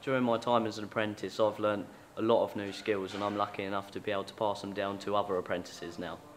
During my time as an apprentice, I've learnt a lot of new skills, and I'm lucky enough to be able to pass them down to other apprentices now.